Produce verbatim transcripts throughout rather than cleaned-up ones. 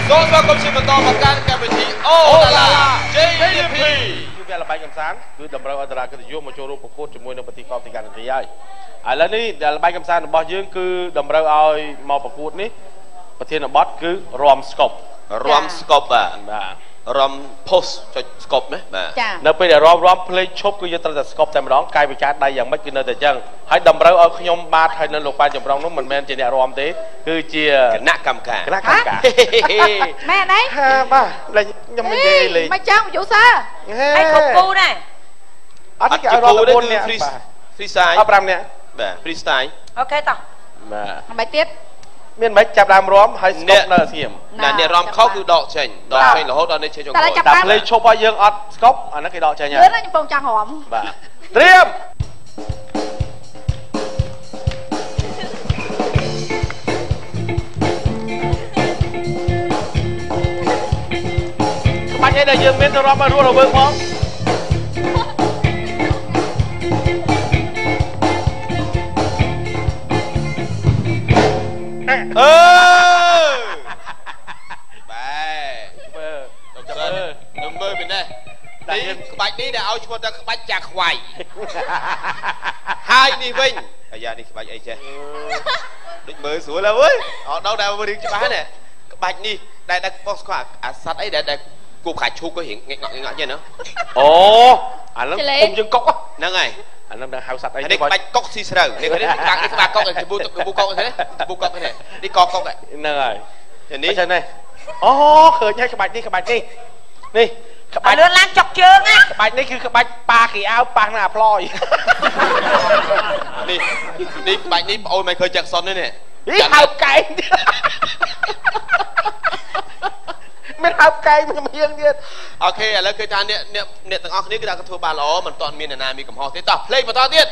សូមស្វាគមន៍ជាបន្តមកកាន់កម្មវិធីអូឡាឡា ជេ ឌី ភី គឺវាល្បែងកំសាន្តគឺតម្រូវឲ្យតារាកិត្តិយសមកចូលរួមប្រកួតជាមួយនឹងប្រតិកោទីកានទីហើយឥឡូវនេះល្បែងកំសាន្តរបស់យើងគឺតម្រូវឲ្យមកប្រកួតនេះប្រធានបទគឺរាំស្កប់រាំស្កប់បាទបាទរំផុសចុចស្កប់ណាបាទនៅពេលដែលរំរំភ្លេងឈប់គឺយើងត្រូវតែស្កប់តែម្ដងកាយវិការដៃយ៉ាងម៉េចគឺនៅតែអញ្ចឹងហើយតម្រូវឲ្យខ្ញុំបាទហើយនៅលោកប៉ែនចម្រុងនោះមិនមែនជាអ្នករំទេគឺជាគណៈកម្មការគណៈកម្មការមែនទេហាបាទលេងខ្ញុំមិននិយាយលេងមិនចឹងយូសើហើយគ្រប់គូដែរអត់គេឲ្យរំbốnនាក់ហ្វ្រីស្តាយអត់ប្រាំនាក់បាទហ្វ្រីស្តាយអូខេតោះបាទមិនទៀតមានមិនចាប់ដើមរំហើយស្កប់នៅស្ងៀមតែអ្នករំខុសគឺដកចេញដកចេញរហូតដល់នេះចេញចុងក្រោយតែភ្លេងឈប់ឲ្យយើងអត់ស្កប់អាហ្នឹងគេដកចេញហើយយើងខ្ញុំពងចង់រំបាទត្រៀមក្បាច់អីដែលយើងមានទៅរំឲ្យរស់រវើកផងអឺបែមើលចាំមើលខ្ញុំមើលពីនេះនេះក្បាច់នេះដែលឲ្យឈ្មោះថាក្បាច់ចាខ្វាយហើយនេះវិញអាយ៉ានេះក្បាច់អីចេះដូចមើលស្រួលហើយអត់ដល់ដែលមើលរៀងច្បាស់ណាក្បាច់នេះដែលដែលបោះស្គាល់អាសត្វអីដែលគូបខាឈូកក៏រៀងងាក់ងាក់ងាក់ចេះណាអូអាហ្នឹងគុំយើងកុកហ្នឹងហើយអានោះដល់ហៅសត្វអីនេះក្បាច់កុកស៊ីស្រូវនេះនេះកាក់នេះក្បាច់កុកគបូគបូកុកទេគបូកុកនេះនេះកកុកហ្នឹងហើយនេះចឹងនេះអូឃើញហើយក្បាច់នេះក្បាច់នេះនេះក្បាច់លឿនឡើងចុកជើងណាក្បាច់នេះគឺក្បាច់ប៉ាគីអៅប៉ះណាអាផ្លយនេះនេះក្បាច់នេះបងអូនមិនឃើញចាក់សុនទេនេះហៅកែងមានហៅកែងមួយយើងទៀតអូខេឥឡូវគឺថាអ្នកអ្នកអ្នកទាំងអស់គ្នាគឺថាធ្វើបានល្អមិនទាន់មានអ្នកណាមានកំហុសទេតោះភ្លេងបន្តទៀត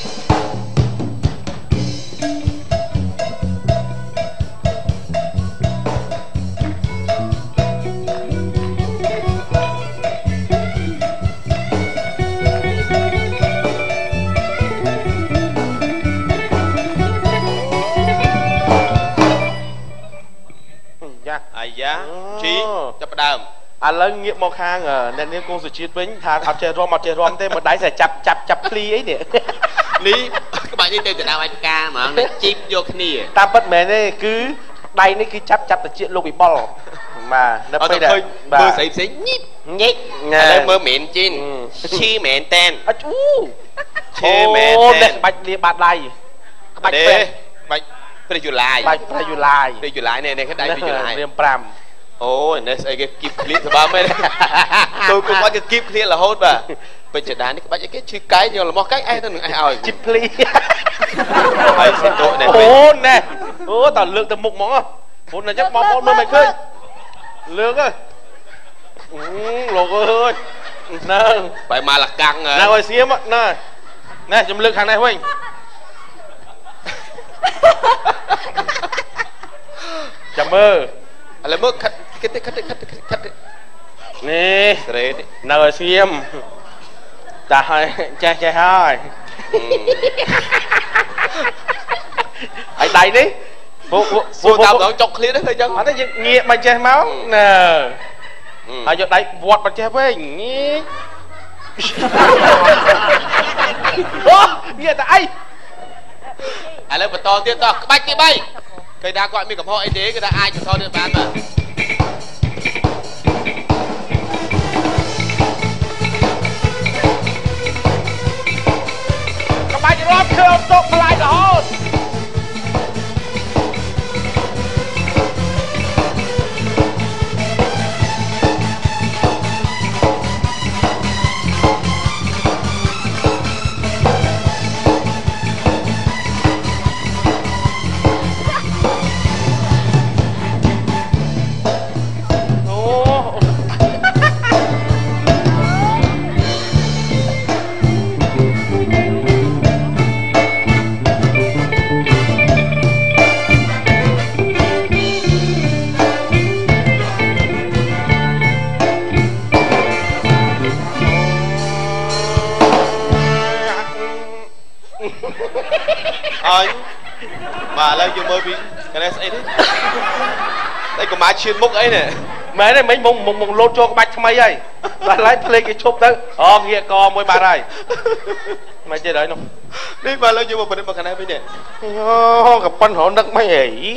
អាយ៉ាជីចាប់ផ្ដើមឥឡូវងាកមកខាងអ្នកនាងកូនសុជាតិវិញថាអត់ចេះរំអត់ចេះរំទេមួយដៃតែចាប់ចាប់ចាប់ឃ្លីអីនេះនេះក្បាច់នេះទៅទៅដល់ឯកាហ្មងជីបយកគ្នាតាមពិតមែនទេគឺដៃនេះគឺចាប់ចាប់តិចលោកវិបុលបាទនៅពេលដែលមើលស្អីផ្សេងញិចញិចឥឡូវមើលមែនជីនឈីមែនតែនអត់អូឈីមែនតែនក្បាច់លាបាត់ដៃក្បាច់ពេក្បាច់ព្រះយូឡាយបាច់ព្រះយូឡាយព្រះយូឡាយនេះនេះដៃព្រះយូឡាយរៀមប្រាំអូនេះស្អីគេគីបឃ្លៀតស្បើមែនទៅគុំឲ្យគេគីបឃ្លៀតរហូតបាទពេជ្រដានេះក្បាច់អីគេឈឺកែងយកលំោះកែងអេទៅនឹងអេឲ្យជីបភ្លីហើយសិនទៅនេះអូណែអូតើលើកទៅមុខហ្មងអូនអញ្ចឹងបងប្អូនមើលមិនឃើញលើកអើលោកអើយហ្នឹងបែរមកលកាំងណាឲ្យស្ងៀមណាណែខ្ញុំលើកខាងនេះវិញចាំមើលឥឡូវមើលខិតខិតខិតខិតខិតនេះស្រេតនៅឲ្យស្ងៀមតាឲ្យចេះចេះហើយហើយដៃនេះពួកពួកតាមដល់ចុកឃ្លៀតហ្នឹងអញ្ចឹងអត់ទេយើងងាកមកចេះមកណាហើយយកដៃវត្តមកចេះវិញងាកអូងាកតែអីឥឡូវបន្តទៀតតោះក្បាច់ទីបីគេថាគាត់មានកំហុសអីទេគេថាអាចបន្តទៀតបានបាទក្បាច់រាប់ធ្វើអត់ទុកផ្លាយរហូតអញបាទឥឡូវយើងមើលពីកណែស្អីទេតែក cái má chuyên mục ấy nè mẹ này mấy mông mông mông lột cho cái bạch thay mày ấy lại lấy play cái chụp tới ờ nghĩa co môi bà này mày chơi đấy không đi mà lấy cho một bên một cái này với nè gặp phân hồn đất mấy ấy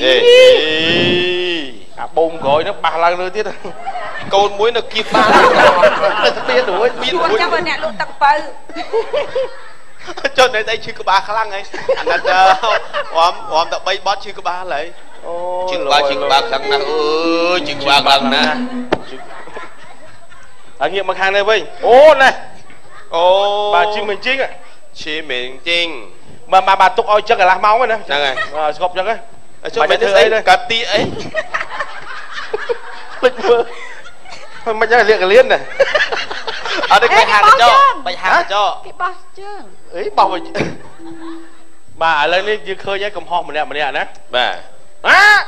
à bông gọi nó bà lần nữa tiết con muối nó kịp ba biết đuổi biết đuổi cho mình nè luôn tập bự cho nên đây chưa có ba khả năng ấy anh đặt ôm ôm tập bay bót chưa có ba lại chưa ba chưa ba khả năng ơi chưa ba khả năng nè anh nghiệm mặt hàng này với ô này ô bà chi mình chính à chi mình chính mà mà bà tục oi chân là làm máu rồi nè này gọp chân ấy cho mày thấy đây cả tí ấy thôi mày nhớ liệt cái liên này ở đây cái hàng cho mày hàng cho cái bao chứ ấy bao mày bà lên đi khơi giấy cầm ho mình nè mình nè nè bà á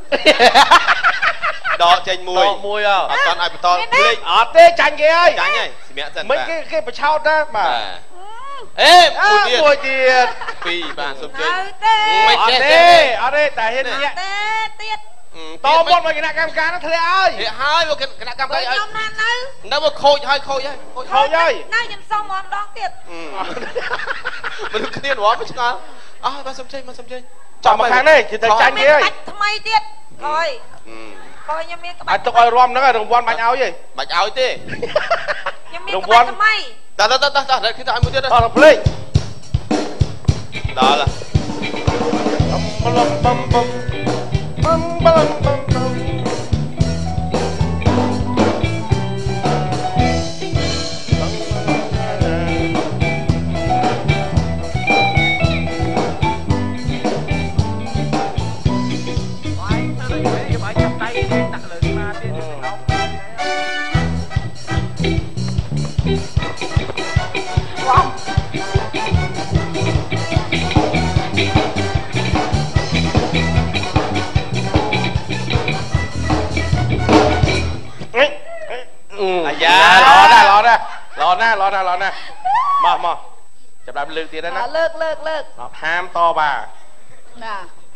đọ chanh mùi đọ mùi à toàn ai to lên ở tê chanh kia ơi chanh này mẹ dần mấy cái cái bạch trao đó mà ê mùi tiền phi bà sụp chơi mày ở tê ở đây tại hiện tê tiết to một mà cái nạ cam cá nó thế ơi thế hai một cái cái nạ cam cá ơi nó mà khôi hai khôi ấy khôi ấy nay nhìn xong mòn đón tiệt mình cái tiền đó mới chứ à bà sụp chơi mà sụp chơi chọn một tháng này thì tay chanh kia ơi tham mày tiết rồi coi như miếng cái bạch tôi coi rom nó là đồng quan bạch áo gì bạch áo tê đồng quan tham mày ta ta ta ta ta để khi ta ăn một tiết đó đồng play đó là bum bum bum bum bum bum dạ lọ ra lọ ra lọ ra lọ ra lọ ra mò mò chụp lại lượt tiền đấy nè lượt lượt lượt ham to bà nè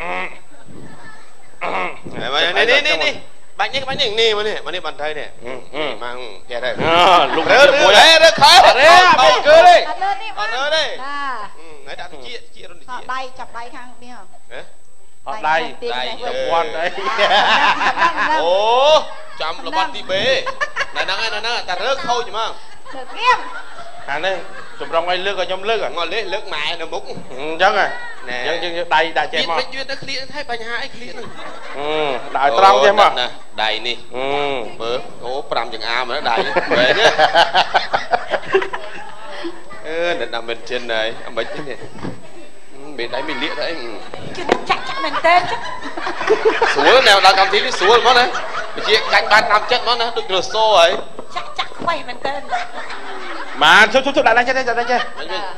này đi đi đi bánh nhé bánh nhỉ mà nè mà nè bàn tay nè mang kẹt đây lục rơi rơi đấy rơi khói đấy bây giờ đi rơi đi nãy đã chia chia rồi chia đây chọc đây khang đi hả họ đây đây quan đấy ồ chậm là ban ti bê này năng này năng ta rớt khôi chứ mà được nghiêm à đây chụp rong ai lướt rồi nhom lướt à ngon lướt lướt mẹ nó múc chắc rồi nè dân đây đại chơi mà duyên nó clear thấy bài hai clear ừ đại trăng chứ mà đầy nè ừ bữa ố pram chừng a mà nó đầy về nhá ơ định làm mình trên này mình chứ nè bên đấy mình liệt đấy chắc chắc mình tên chứ xuống nào đang cầm tí đi xuống món này chị cánh ban năm chất món này được rửa xô ấy chắc chắc quay mình tên mà chút chút chút lại đây chơi đây chơi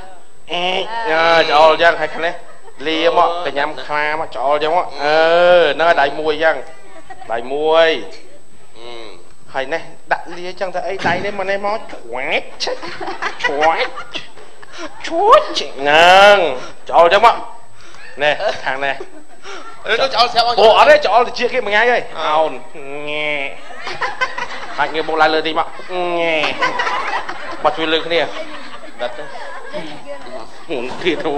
ê cho dân hay khăn đấy lia mọ cái nhắm kha mà cho cho mọ ờ nó đại mùi dân đại mùi hay này đặt lia chẳng thấy đây đấy mà này mó quét quét chúa chị ngang cho cho mọ nè thằng này bộ ở đây cho thì chia cái mà ngay đây ao nghe hãy nghe bộ lại lời đi mà nghe bật chuyên lưng cái này đặt thiệt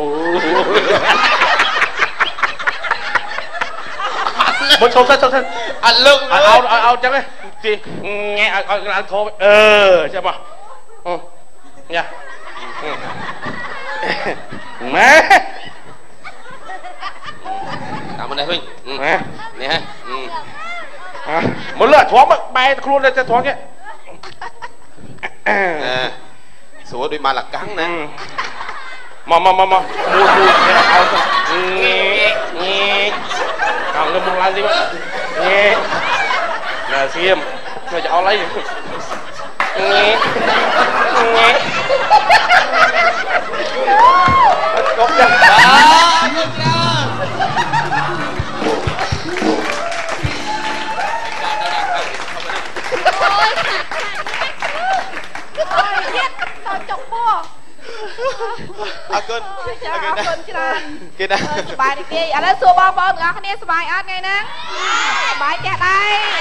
một số thân số thân ăn lưng ao ao ao chắc đấy thì nghe ăn thô ờ xem mà nha má cảm ơn đây huynh nè ha một lượt thoáng mà bay luôn lên cho thoáng cái xuống đi mà là cắn nè mà mà mà mà mua mua ao nghe nghe còn nó mua lại đi nghe là xiêm nó cho lấy nghe nghe cốc ra ôi thiết sao chọc bùa à cơn à cơn chứ là kia nè bài đi kia à nó xua bom bom ngõ cái này bài ăn ngay nè bài kẹt đây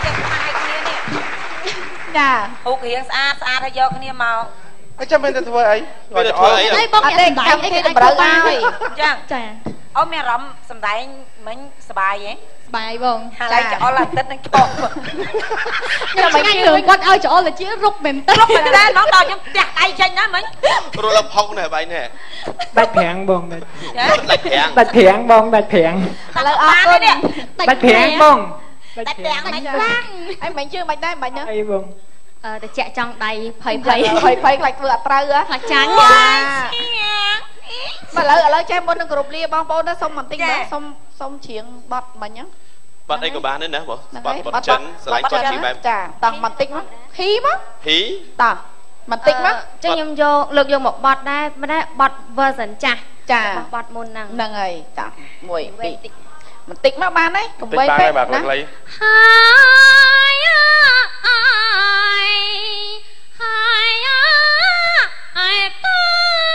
ចេះខ្មាស់ឲ្យគ្នានេះចាហូបរៀងស្អាតស្អាតឲ្យយកគ្នាមកអញ្ចឹងមានតែធ្វើអីគាត់ទៅធ្វើអីអីបងអត់ទេកម្មវិធីតម្រូវឲ្យចឹងចាអូមានអារម្មណ៍សំដែងមិញសប្បាយហ៎បាយបងហើយឡើងច្អល់អាទិត្យនឹងខកខ្ញុំមិនឃើញគាត់ឲ្យច្អល់តែជារុកមែនតើរុកមែនតើហ្មងដល់ខ្ញុំផ្ទះដៃចេញណាមិញរលផុកនេះបាយនេះដាច់ប្រាំងបងដាច់ដាច់ប្រាំងដាច់ប្រាំងបងដាច់ប្រាំងឥឡូវអរគុណដាច់ប្រាំងបងដាច់ប្រាំងមិនខ្លាំងអីមិនជឿមិនដែរមិនណាអីបងអឺតែចាក់ចង់ដៃភ័យភ័យភ័យភ័យខ្លាចធ្វើអត់ត្រូវហ៎ខ្លាចចាញ់មកឥឡូវឥឡូវចេះមុននឹងគ្រប់លាបងប្អូនណាសុំបន្តិចណាសុំសុំច្រៀងបត់មិញហ្នឹងបាត់អីក៏បានដែរណាបងបាត់បាត់ចិនស្រឡាញ់បាត់ជីបែបចាតោះបន្តិចមកហ៊ីមកហ៊ីតោះបន្តិចមកចឹងខ្ញុំយកលើកយកមកបត់ដែរមិនដែរបត់ version ចាស់ចាបត់មុនហ្នឹងហ្នឹងហើយចាមួយពីរបន្តិចមកបានហើយកុំវៃពេពេកកបាទណាខ្លីហើយហើយហើយតើ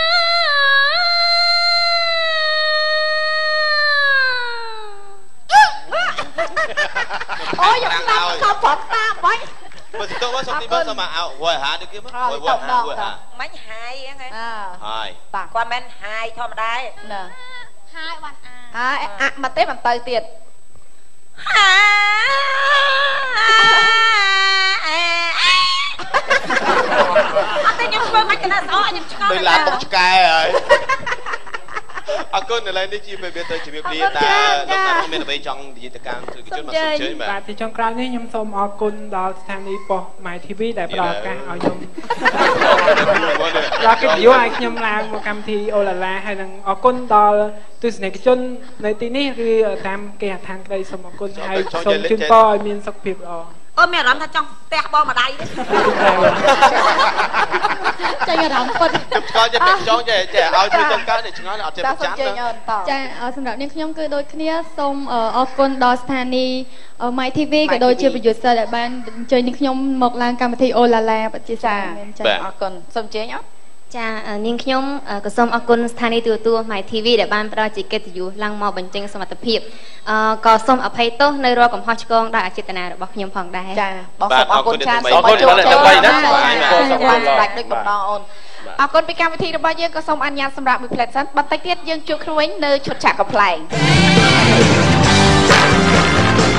អូយខ្ញុំស្ដាប់ខំប្រត់តាមបាញ់បើទៅមកសុំទីមកសុំមកអោវយហាដូចគេមកវយវយហាវយហាមិញហាយហ្នឹងអើហើយតាគាត់មិនហាយធម្មតាទេណ៎ហើយបានអាហើយអាក់មកទេមិនទៅទៀតហាអត់ទេខ្ញុំធ្វើមិនគណៈស្អកខ្ញុំឆ្ងល់ដោយឡាតុកឆ្កែហើយអរគុណឥឡូវនេះជាពេលទៅជំរាបលាតាលោកណាមានអ្វីចង់និយាយទៅកាន់ទស្សនិកជនមកសូមជើញបាទបាទទីចុងក្រោយនេះខ្ញុំសូមអរគុណដល់ស្ថានីយ៍ប៉ុស្តិ៍ My ធី វី ដែលផ្ដល់ឱកាសឲ្យខ្ញុំដល់កិត្តិយសឲ្យខ្ញុំឡើងមកកម្មវិធីអូឡាឡាហើយនឹងអរគុណដល់ទស្សនិកជននៅទីនេះគឺតាមគេហដ្ឋានក្តីសូមអរគុណហើយសូមជូនពរឲ្យមានសុខភាពល្អអូមានអារម្មណ៍ថាចង់ផ្ទះបងម្ដាយទេចាញ់អារម្មណ៍ពិតខ្ញុំឆ្ងល់ចេះចង់ចេះចេះឲ្យជួយទៅកើតឆ្ងល់អត់ចេះចាប្រសុំចាំជើទៅញអូនតចាសម្រាប់នាងខ្ញុំគឺដូចគ្នាសូមអរគុណដល់ស្ថានីយ៍ My ធី វី ក៏ដូចជា producer ដែលបានអញ្ជើញនាងខ្ញុំមកឡើងកម្មវិធីអូឡាឡាបជាសាមែនចាអរគុណសុំជើញអូនចានាងខ្ញុំក៏សូមអរគុណស្ថានីយ៍ទូរទស្សន៍ My ធី វី ដែលបានផ្ដល់ជាកិត្តិយសឡើងមកបញ្ចេញសមត្ថភាពអឺក៏សូមអភ័យទោសនៅរាល់កំហុសឆ្គងដោយអចេតនារបស់ខ្ញុំផងដែរចាបងសូមអរគុណច្រើនអរគុណដល់ទាំងបីណាសូមបានស្ដាច់ដូចបំណងអូនអរគុណពីកម្មវិធីរបស់យើងក៏សូមអនុញ្ញាតសម្រាប់មួយផ្លែសិនបន្តិចទៀតយើងជួបគ្នាវិញនៅឈុតឆាកកំ pl ែង